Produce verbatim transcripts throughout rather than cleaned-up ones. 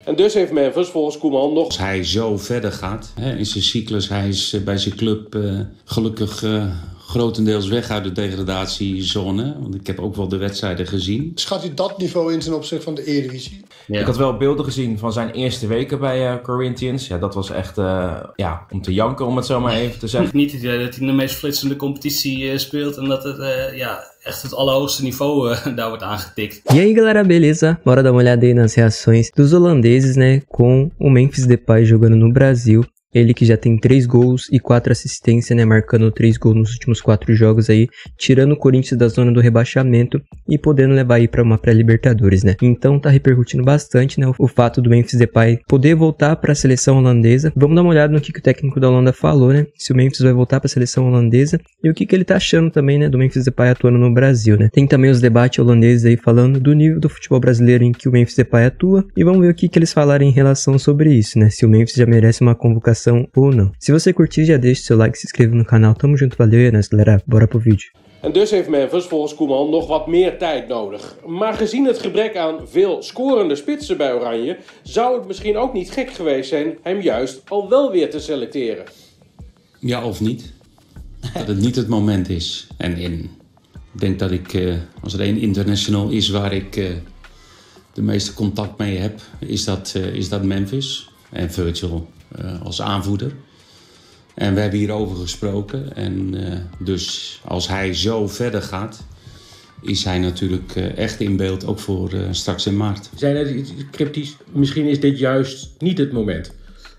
En dus heeft Memphis volgens Koeman nog... Als hij zo verder gaat hè, in zijn cyclus, hij is uh, bij zijn club uh, gelukkig uh, grotendeels weg uit de degradatiezone. Want ik heb ook wel de wedstrijden gezien. Schat u dat niveau in ten opzichte van de Eredivisie? Ja. Ik had wel beelden gezien van zijn eerste weken bij uh, Corinthians. Ja, dat was echt uh, ja, om te janken, om het zo maar even te zeggen. Niet het idee dat hij in de meest flitsende competitie uh, speelt en dat het uh, ja, echt het allerhoogste niveau uh, daar wordt aangetikt. E aí galera, beleza? Bora dar uma olhada aí nas reações dos holandeses, né, com o Memphis Depay jogando no Brasil. Ele que já tem três gols e quatro assistências, né, marcando três gols nos últimos quatro jogos aí, tirando o Corinthians da zona do rebaixamento e podendo levar aí para uma pré-Libertadores, né. Então tá repercutindo bastante, né, o, o fato do Memphis Depay poder voltar para a seleção holandesa. Vamos dar uma olhada no que, que o técnico da Holanda falou, né, se o Memphis vai voltar para a seleção holandesa e o que, que ele tá achando também, né, do Memphis Depay atuando no Brasil, né. Tem também os debates holandeses aí falando do nível do futebol brasileiro em que o Memphis Depay atua e vamos ver o que, que eles falarem em relação sobre isso, né, se o Memphis já merece uma convocação ou não. Se você curtir, já deixa o seu like, se inscreva no canal. Tamo junto, valeu, é nóis, galera. Bora pro vídeo. En dus heeft Memphis volgens Koeman nog wat meer tijd nodig. Maar gezien het gebrek aan veel scorende spitsen bij Oranje, zou het misschien ook niet gek geweest zijn hem juist al wel weer te selecteren. Ja, of niet. Dat het niet het moment is. En in, ik denk dat ik, uh, als er één international is waar ik uh, de meeste contact mee heb, is dat, uh, is dat Memphis en Virgil. Uh, als aanvoerder. En we hebben hierover gesproken. En uh, dus als hij zo verder gaat, is hij natuurlijk uh, echt in beeld, ook voor uh, straks in maart. Zijn net iets cryptisch, misschien is dit juist niet het moment.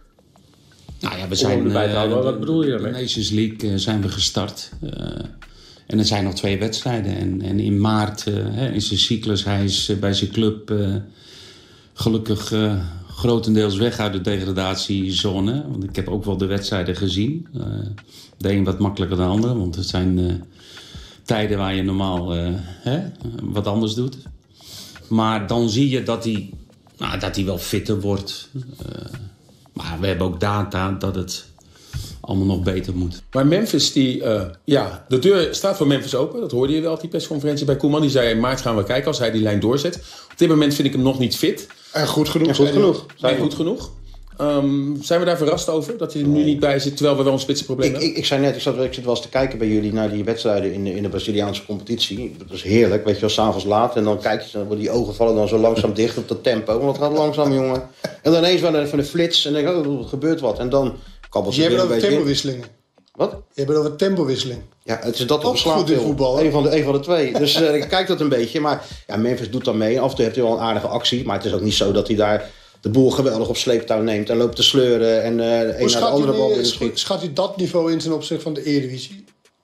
Nou ja, we zijn uh, houden, wat bedoel je daarmee? De Nations League uh, zijn we gestart. Uh, en er zijn nog twee wedstrijden. En, en in maart uh, hè, in zijn cyclus, hij is uh, bij zijn club uh, gelukkig... Uh, grotendeels weg uit de degradatiezone. Want ik heb ook wel de wedstrijden gezien. Uh, de een wat makkelijker dan de andere. Want het zijn uh, tijden waar je normaal uh, hè, wat anders doet. Maar dan zie je dat hij, nou, dat hij wel fitter wordt. Uh, maar we hebben ook data dat het allemaal nog beter moet. Maar Memphis, die, uh, ja, de deur staat voor Memphis open. Dat hoorde je wel op die persconferentie bij Koeman. Die zei in maart gaan we kijken als hij die lijn doorzet. Op dit moment vind ik hem nog niet fit. En goed genoeg. En goed genoeg. En goed genoeg. Um, zijn we daar verrast over? Dat hij er nu niet bij zit, terwijl we wel een spitsenprobleem hebben? Ik, ik, ik zei net, ik, zat, ik zit wel eens te kijken bij jullie naar die wedstrijden in de, in de Braziliaanse competitie. Dat is heerlijk, weet je wel, s'avonds laat. En dan kijk je, dan worden die ogen vallen dan zo langzaam dicht op dat tempo. Want het gaat langzaam, jongen. En dan ineens van de, van de flits en dan denk ik, oh, er gebeurt wat. En dan kabbelt je het weer een beetje. Je hebt het over tempowisselingen. Wat? Je hebt het over tempowisseling. Ja, het is dat op voetbal. Een van de, een van de twee. Dus uh, ik kijk dat een beetje. Maar ja, Memphis doet dan mee. Af en toe heeft hij wel een aardige actie. Maar het is ook niet zo dat hij daar de boel geweldig op sleeptouw neemt. En loopt te sleuren. En uh, de een naar de andere bal binnen schiet. Schat u dat niveau in ten opzichte van de Eredivisie?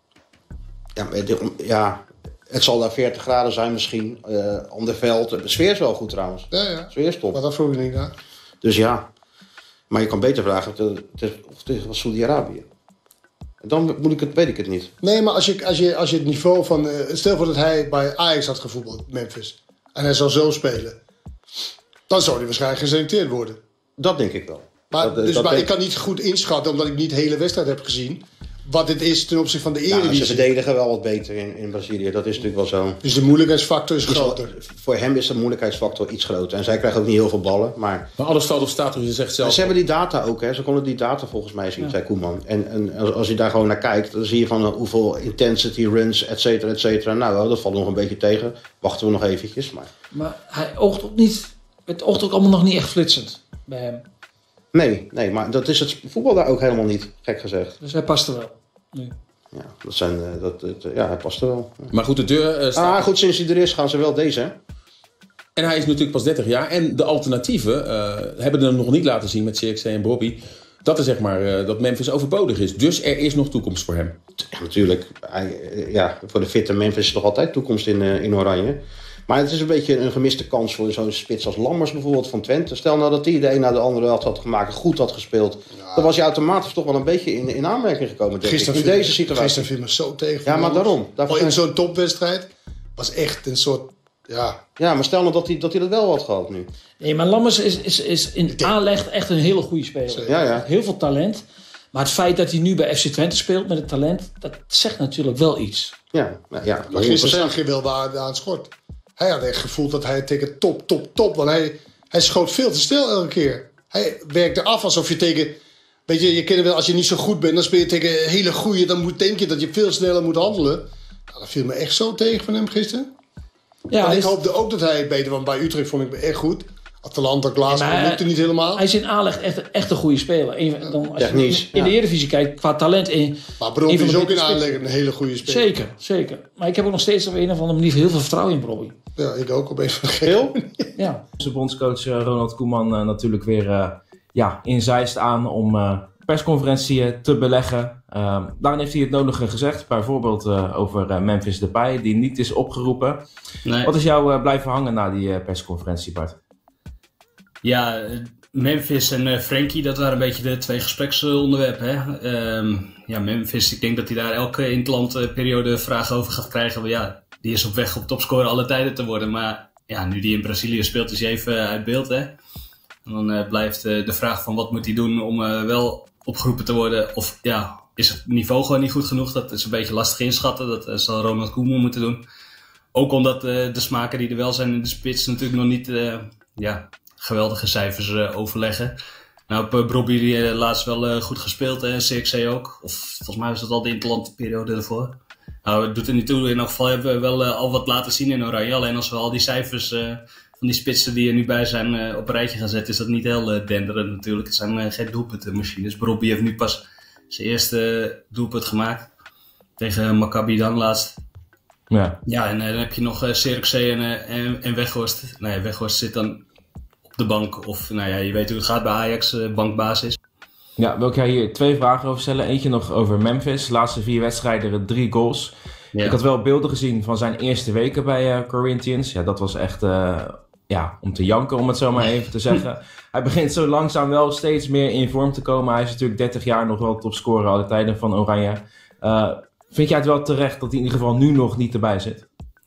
Ja, ja, het zal daar veertig graden zijn misschien. Uh, om de veld. De sfeer is wel goed trouwens. Ja, ja. De sfeer is top. Maar dat vroeg ik niet naar. Dus ja. Maar je kan beter vragen of het was Saudi-Arabië. Dan moet ik het, weet ik het niet. Nee, maar als je, als je, als je het niveau van... Uh, stel voor dat hij bij Ajax had gevoetbald, Memphis. En hij zou zo spelen. Dan zou hij waarschijnlijk geselecteerd worden. Dat denk ik wel. Maar, dat, dus, dat maar denk... ik kan niet goed inschatten, omdat ik niet de hele wedstrijd heb gezien, wat dit is ten opzichte van de Eredivisie. Ja, ze verdedigen wel wat beter in, in Brazilië. Dat is natuurlijk wel zo. Dus de moeilijkheidsfactor is, is groter. Wel, voor hem is de moeilijkheidsfactor iets groter. En zij krijgen ook niet heel veel ballen. Maar, maar alles valt of staat, hoe je zegt zelf. Ze hebben die data ook. Hè. Ze konden die data volgens mij zien, ja. zei Koeman. En, en als, als je daar gewoon naar kijkt, dan zie je van uh, hoeveel intensity, runs, et cetera, et cetera. Nou, dat valt nog een beetje tegen. Wachten we nog eventjes. Maar, maar hij oogt ook niet... Het oogt ook allemaal nog niet echt flitsend bij hem. Nee, nee, maar dat is het voetbal daar ook helemaal niet, gek gezegd. Dus hij past er wel. Nee. Ja, dat zijn, uh, dat, dat, ja, hij past er wel. Maar goed, de deur uh, staat... Ah, goed, sinds hij er is gaan ze wel deze, hè? En hij is natuurlijk pas dertig jaar. En de alternatieven uh, hebben hem nog niet laten zien met C X C en Bobby. Dat is zeg maar uh, dat Memphis overbodig is. Dus er is nog toekomst voor hem. Ja, natuurlijk. Hij, ja, voor de fitte Memphis is nog altijd toekomst in, uh, in Oranje. Maar het is een beetje een gemiste kans voor zo'n spits als Lammers bijvoorbeeld van Twente. Stel nou dat hij de een na de andere had, had gemaakt, goed had gespeeld. Ja. Dan was hij automatisch toch wel een beetje in, in aanmerking gekomen. Denk ik. In deze situatie. Gisteren viel me zo tegen. Ja, maar daarom. daarom. In zo'n topwedstrijd was echt een soort... Ja, ja maar stel nou dat hij, dat hij dat wel had gehad nu. Nee, maar Lammers is, is, is in aanleg echt een hele goede speler. Ja, ja. Heel veel talent. Maar het feit dat hij nu bij F C Twente speelt met het talent, dat zegt natuurlijk wel iets. Ja, ja. Maar gisteren zag je wel waar aan het schort. Hij had echt gevoeld dat hij tegen top, top, top... Want hij, Hij schoot veel te snel elke keer. Hij werkte af alsof je tegen... Weet je, je kent wel, als je niet zo goed bent, dan speel je tegen hele goeie. Dan moet, denk je dat je veel sneller moet handelen. Nou, dat viel me echt zo tegen van hem gisteren. Ja, en ik hoopte ook dat hij beter, want bij Utrecht vond ik me echt goed. Atalanta, Glasgow, ja, lukte niet helemaal. Hij is in aanleg echt, echt een goede speler. En dan, als Technisch, je in de ja. Eredivisie kijkt, qua talent... In, maar Brobby is ook in aanleg een hele goede speler. Zeker, zeker. Maar ik heb ook nog steeds op een of andere manier heel veel vertrouwen in Brobby. Ja, ik ook op een van de Ja. Onze bondscoach uh, Ronald Koeman uh, natuurlijk weer uh, ja, in Zeist aan om uh, persconferentie te beleggen. Uh, daarin heeft hij het nodige gezegd. Bijvoorbeeld uh, over uh, Memphis Depay, die niet is opgeroepen. Nee. Wat is jou uh, blijven hangen na die uh, persconferentie, Bart? Ja, Memphis en uh, Frenkie, dat waren een beetje de twee gespreksonderwerpen. Hè? Um, ja, Memphis, ik denk dat hij daar elke interlandperiode vragen over gaat krijgen. Maar ja, die is op weg om topscorer alle tijden te worden. Maar ja, nu die in Brazilië speelt, is hij even uit beeld. Hè? En dan uh, blijft uh, de vraag van wat moet hij doen om uh, wel opgeroepen te worden. Of ja, is het niveau gewoon niet goed genoeg? Dat is een beetje lastig inschatten. Dat uh, zal Ronald Koeman moeten doen. Ook omdat uh, de smaken die er wel zijn in de spits natuurlijk nog niet... Uh, ja, geweldige cijfers uh, overleggen. Nou, op uh, Brobby die uh, laatst wel uh, goed gespeeld, en C X C ook. Of volgens mij was dat al de interlandperiode ervoor. Nou, het doet er niet toe. In elk geval hebben we wel uh, al wat laten zien in Oranje. Alleen als we al die cijfers uh, van die spitsen die er nu bij zijn uh, op een rijtje gaan zetten, is dat niet heel uh, denderend natuurlijk. Het zijn uh, geen doelpuntenmachines. Brobby heeft nu pas zijn eerste uh, doelpunt gemaakt. Tegen Maccabi dan laatst. Ja, ja en uh, dan heb je nog uh, C X C en, uh, en, en Weghorst. Nou ja, Weghorst zit dan de bank, of nou ja, je weet hoe het gaat bij Ajax, uh, bankbasis. Ja, wil ik jij hier twee vragen over stellen. Eentje nog over Memphis. De laatste vier wedstrijden, drie goals. Ja. Ik had wel beelden gezien van zijn eerste weken bij uh, Corinthians. Ja, dat was echt uh, ja, om te janken, om het zo maar even te zeggen. Hij begint zo langzaam wel steeds meer in vorm te komen. Hij is natuurlijk dertig jaar nog wel topscorer alle tijden van Oranje. Uh, vind jij het wel terecht dat hij in ieder geval nu nog niet erbij zit?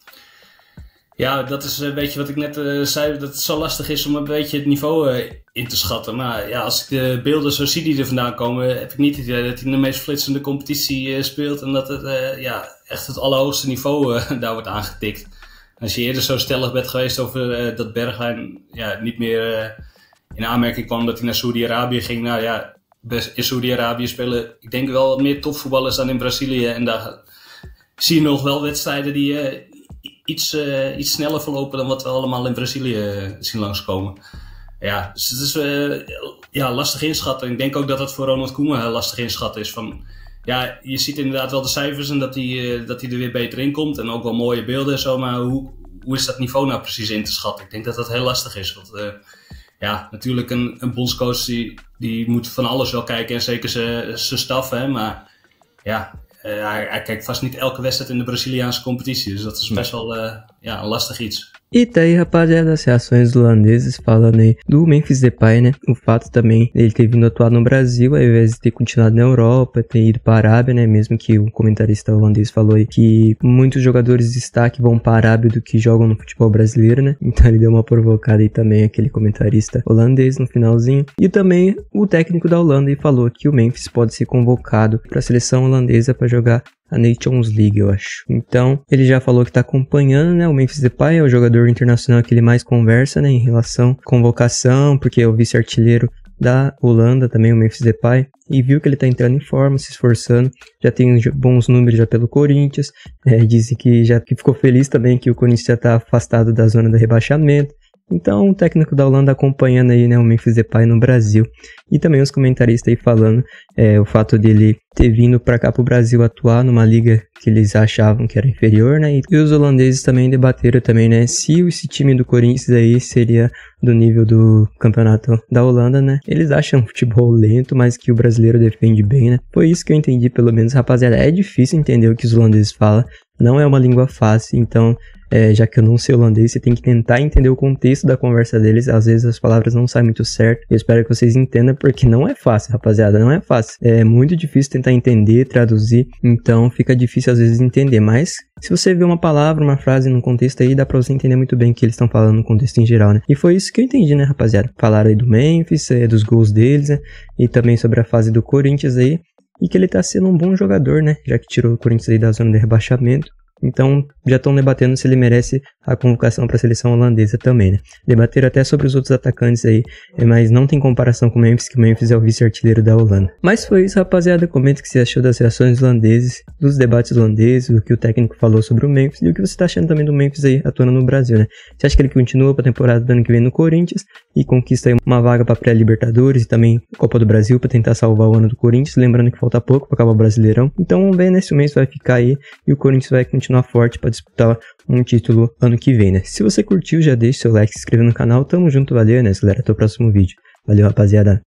Ja, dat is een beetje wat ik net uh, zei, dat het zo lastig is om een beetje het niveau uh, in te schatten. Maar ja, als ik de beelden zo zie die er vandaan komen, heb ik niet het idee dat hij in de meest flitsende competitie uh, speelt. En dat het uh, ja, echt het allerhoogste niveau uh, daar wordt aangetikt. Als je eerder zo stellig bent geweest over uh, dat Bergwijn ja, niet meer uh, in aanmerking kwam dat hij naar Saudi-Arabië ging. Nou ja, in Saudi-Arabië spelen, ik denk wel wat meer topvoetballers dan in Brazilië. En daar zie je nog wel wedstrijden die... Uh, Iets, uh, iets sneller verlopen dan wat we allemaal in Brazilië uh, zien langskomen. Ja, dus het is uh, ja, lastig inschatten. Ik denk ook dat het voor Ronald Koeman heel lastig inschatten is. Van, ja, je ziet inderdaad wel de cijfers en dat hij uh, dat hij er weer beter in komt. En ook wel mooie beelden en zo. Maar hoe, hoe is dat niveau nou precies in te schatten? Ik denk dat dat heel lastig is. Want uh, ja, natuurlijk een, een bondscoach die, die moet van alles wel kijken. En zeker zijn staf. Hè, maar ja... Uh, hij, hij kijkt vast niet elke wedstrijd in de Braziliaanse competitie, dus dat is best wel uh, ja, een lastig iets. E tá aí, rapaziada, as reações dos holandeses falando aí do Memphis Depay, né? O fato também dele ter vindo atuar no Brasil, ao invés de ter continuado na Europa, ter ido para a Arábia, né? Mesmo que o comentarista holandês falou aí que muitos jogadores de destaque vão para a Arábia do que jogam no futebol brasileiro, né? Então ele deu uma provocada aí também, aquele comentarista holandês no finalzinho. E também o técnico da Holanda aí falou que o Memphis pode ser convocado para a seleção holandesa para jogar a Nations League, eu acho. Então, ele já falou que tá acompanhando, né? O Memphis Depay é o jogador internacional que ele mais conversa, né? Em relação à convocação, porque é o vice-artilheiro da Holanda também, o Memphis Depay. E viu que ele tá entrando em forma, se esforçando. Já tem bons números já pelo Corinthians. É, disse que já que ficou feliz também que o Corinthians já tá afastado da zona do rebaixamento. Então, o técnico da Holanda acompanhando aí, né, o Memphis Depay no Brasil. E também os comentaristas aí falando é, o fato dele ter vindo pra cá pro Brasil atuar numa liga que eles achavam que era inferior, né? E os holandeses também debateram também, né, se esse time do Corinthians aí seria do nível do campeonato da Holanda, né? Eles acham futebol lento, mas que o brasileiro defende bem, né? Foi isso que eu entendi, pelo menos, rapaziada. É difícil entender o que os holandeses falam. Não é uma língua fácil, então... É, já que eu não sei holandês, você tem que tentar entender o contexto da conversa deles. Às vezes as palavras não saem muito certo. Eu espero que vocês entendam, porque não é fácil, rapaziada. Não é fácil. É muito difícil tentar entender, traduzir. Então fica difícil às vezes entender. Mas se você vê uma palavra, uma frase num contexto aí, dá pra você entender muito bem o que eles estão falando no contexto em geral, né? E foi isso que eu entendi, né, rapaziada? Falaram aí do Memphis, é, dos gols deles, né? E também sobre a fase do Corinthians aí. E que ele tá sendo um bom jogador, né? Já que tirou o Corinthians aí da zona de rebaixamento. Então já estão debatendo se ele merece a convocação para a seleção holandesa também, né? Debateram até sobre os outros atacantes aí, mas não tem comparação com o Memphis, que o Memphis é o vice-artilheiro da Holanda. Mas foi isso, rapaziada. Comenta o que você achou das reações holandeses, dos debates holandeses, o que o técnico falou sobre o Memphis e o que você está achando também do Memphis aí atuando no Brasil, né? Você acha que ele continua para a temporada do ano que vem no Corinthians e conquista aí uma vaga para pré-Libertadores e também Copa do Brasil para tentar salvar o ano do Corinthians? Lembrando que falta pouco para acabar o Brasileirão. Então vamos ver, nesse mês vai ficar aí e o Corinthians vai continuar forte para disputar um título ano que vem, né? Se você curtiu, já deixa seu like, se inscreve no canal. Tamo junto, valeu, né, galera? Até o próximo vídeo. Valeu, rapaziada.